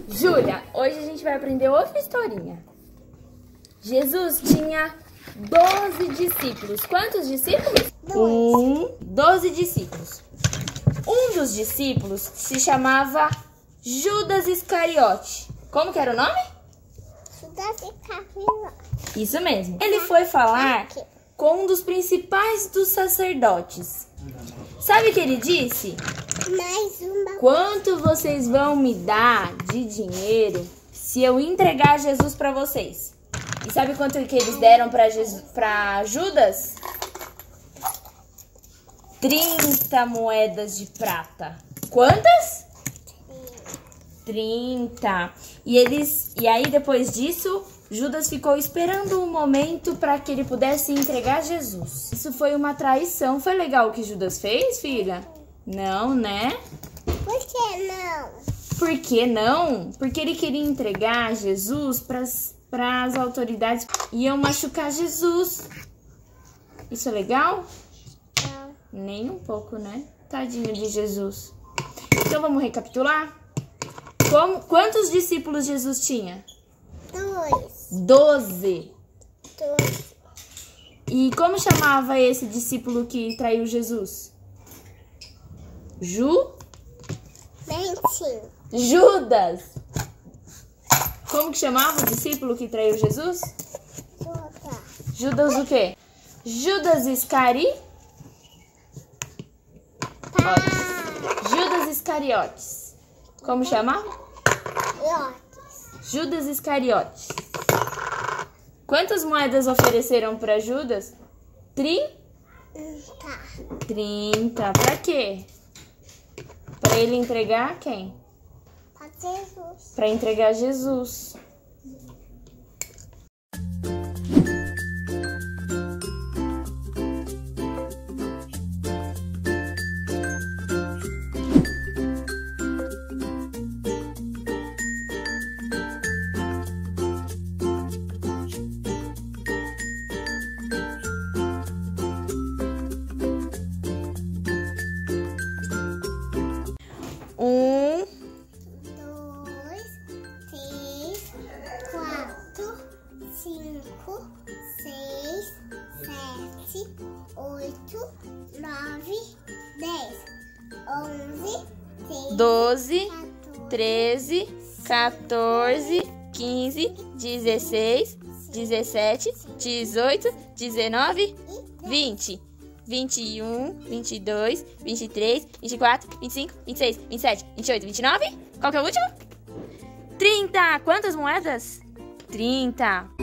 Júlia, hoje a gente vai aprender outra historinha. Jesus tinha 12 discípulos. Quantos discípulos? 12 discípulos. Um dos discípulos se chamava Judas Iscariote. Como que era o nome? Judas Iscariote. Isso mesmo. Ele foi falar com um dos principais dos sacerdotes. Sabe o que ele disse? Mais uma. Quanto vocês vão me dar de dinheiro se eu entregar Jesus para vocês? E sabe quanto que eles deram para Judas? 30 moedas de prata. Quantas? 30. E aí depois disso, Judas ficou esperando um momento para que ele pudesse entregar Jesus. Isso foi uma traição. Foi legal o que Judas fez, filha? Não, né? Por que não? Por que não? Porque ele queria entregar Jesus para as autoridades. Iam machucar Jesus. Isso é legal? Não. Nem um pouco, né? Tadinho de Jesus. Então vamos recapitular? Quantos discípulos Jesus tinha? 12. E como chamava esse discípulo que traiu Jesus? Judas. Como que chamava o discípulo que traiu Jesus? Judas o quê? Judas Iscariotes. Judas Iscariotes. Como chamava? Judas Iscariotes. Quantas moedas ofereceram para Judas? 30. Para quê? Para ele entregar quem? Para entregar Jesus. Um, 2, 3, 4, 5, 6, 7, 8, 9, 10, 11, 12, 13, 14, 15, 16, 17, 18, 19, 20, 21, 22, 23, 24, 25, 26, 27, 28, 29. Qual que é o último? 30. Quantas moedas? 30.